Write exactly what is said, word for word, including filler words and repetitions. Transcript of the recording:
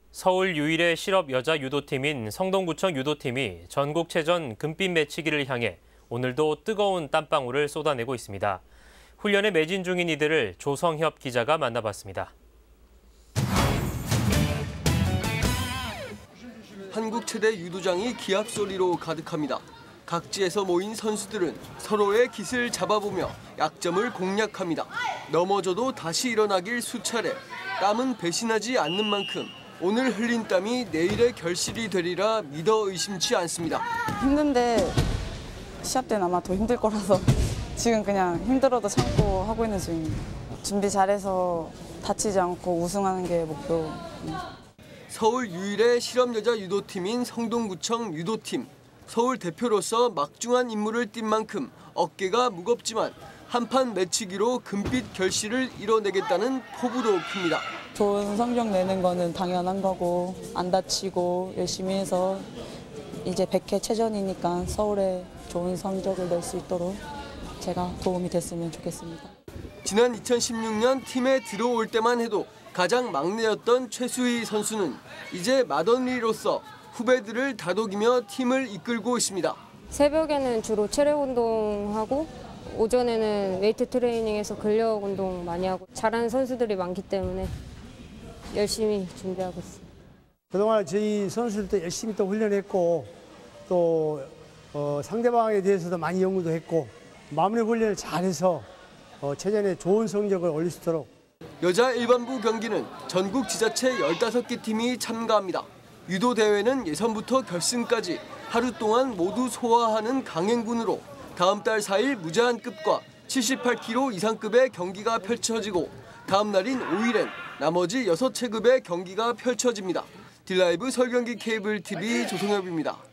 서울 유일의 실업 여자 유도팀인 성동구청 유도팀이 전국체전 금빛 매치기를 향해 오늘도 뜨거운 땀방울을 쏟아내고 있습니다. 훈련에 매진 중인 이들을 조성협 기자가 만나봤습니다. 한국 최대 유도장이 기합 소리로 가득합니다. 각지에서 모인 선수들은 서로의 깃을 잡아보며 약점을 공략합니다. 넘어져도 다시 일어나길 수차례. 땀은 배신하지 않는 만큼 오늘 흘린 땀이 내일의 결실이 되리라 믿어 의심치 않습니다. 힘든데 시합 때는 아마 더 힘들 거라서 지금 그냥 힘들어도 참고 하고 있는 중입니다. 준비 잘해서 다치지 않고 우승하는 게 목표입니다. 서울 유일의 실업 여자 유도팀인 성동구청 유도팀. 서울 대표로서 막중한 임무를 띈 만큼 어깨가 무겁지만 한판 매치기로 금빛 결실을 이뤄내겠다는 포부도 큽니다. 좋은 성적 내는 거는 당연한 거고 안 다치고 열심히 해서 이제 백 회 체전이니까 서울에 좋은 성적을 낼 수 있도록 제가 도움이 됐으면 좋겠습니다. 지난 이천십육 년 팀에 들어올 때만 해도 가장 막내였던 최수희 선수는 이제 맏언니로서 후배들을 다독이며 팀을 이끌고 있습니다. 새벽에는 주로 체력 운동하고 오전에는 웨이트 트레이닝에서 근력 운동 많이 하고 잘하는 선수들이 많기 때문에 열심히 준비하고 있습니다. 그동안 저희 선수들도 열심히 또 훈련했고 또 어, 상대방에 대해서도 많이 연구도 했고 마무리 훈련을 잘해서 어, 체전에 좋은 성적을 올릴 수 있도록. 여자 일반부 경기는 전국 지자체 열다섯 개 팀이 참가합니다. 유도 대회는 예선부터 결승까지 하루 동안 모두 소화하는 강행군으로 다음 달 사 일 무제한급과 칠십팔 킬로그램 이상급의 경기가 펼쳐지고 다음 날인 오 일엔 나머지 여섯 체급의 경기가 펼쳐집니다. 딜라이브 서울경기 케이블 티비 조성엽입니다.